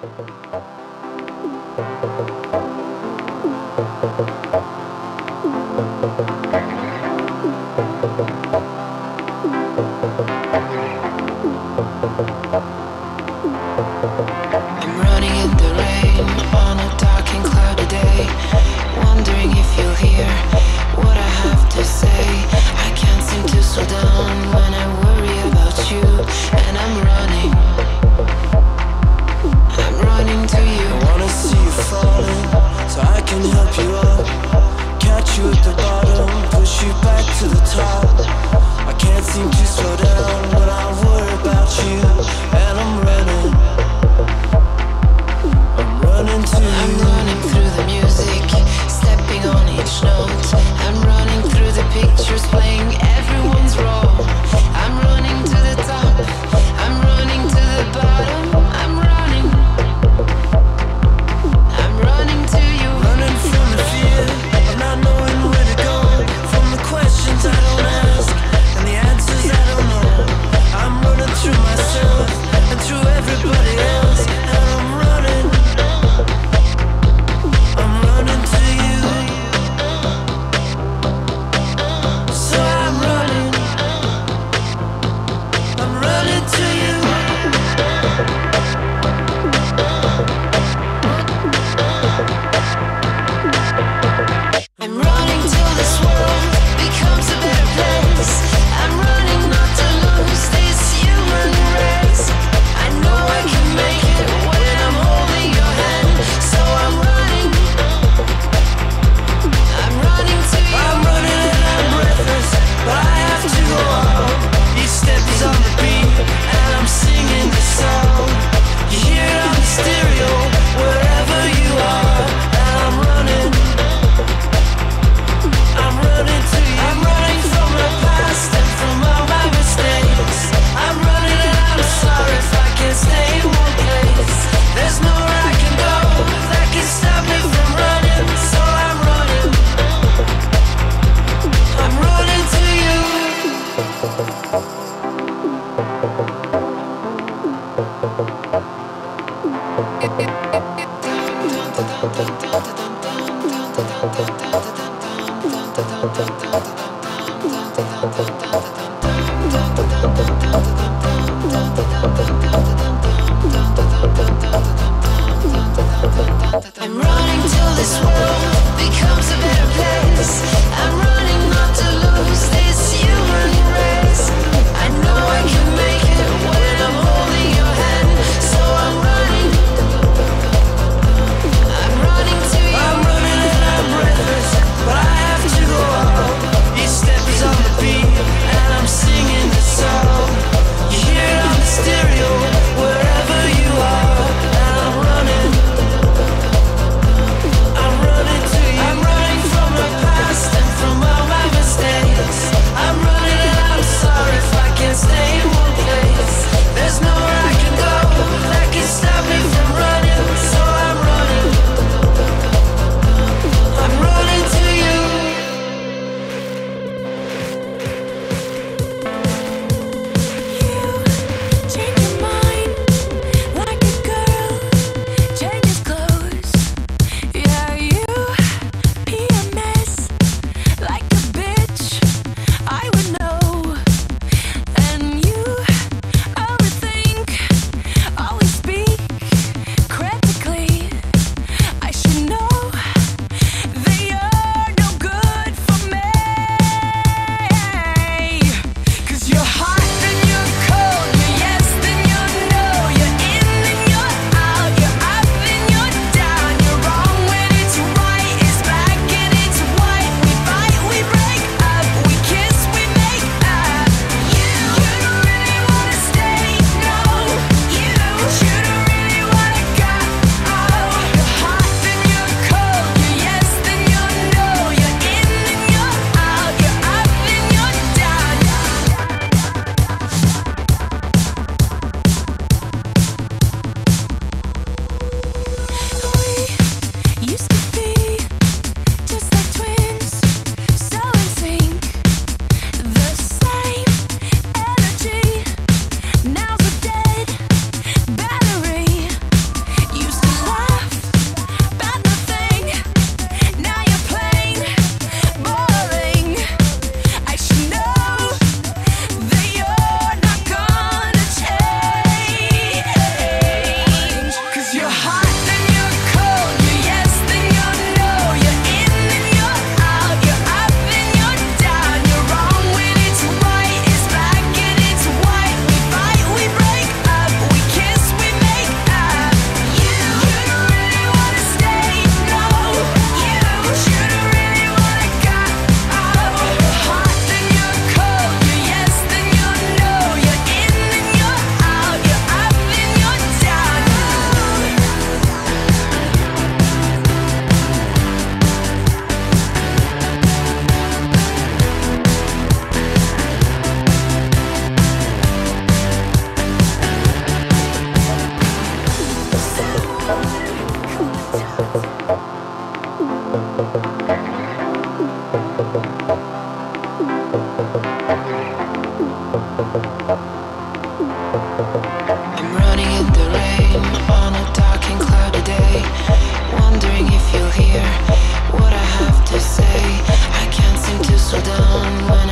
I'm running in the rain on a dark and cloudy day, wondering if you'll hear what I have to say. I can't seem to slow down when I worry about you, and I'm running to you. I wanna see you falling, so I can help you up, catch you at the bottom, push you back to the top. I can't seem to slow down when I worry about you, and I'm running to you. I'm running through the music, stepping on each note. I'm running through the pictures, playing everyone's role. I'm running to the top, I'm running to the bottom. I'm running to you. Running from the fear of not knowing where to go, from the questions I don't ask and the answers I don't know. I'm running through myself and through everybody else, and I'm running to you. So I'm running to you. I'm running till this world becomes a better place. I'm running not to lose this human race. I know I can make it when I'm holding your hand. So I'm running to you. I'm running and I'm breathless, but I have to go on. Each step is on the beat, and I'm singing the song. You hear it on the stereo, wherever you are. And I'm running to you. I'm running from my past and from all my mistakes. I'm running and I'm sorry if I can't stay in one place. There's nowhere I can go that can stop me from running. So I'm running to you. I'm running till this world becomes a better place. I'm running not to lose this human race. I know I can make it when I'm holding your hand. So I'm running to you. I'm running and I'm breathless, but I have to go on. Each step is on the beat, and I'm singing the song. You hear it on the stereo, wherever you are. And I'm running to you. I'm running from my past and from done.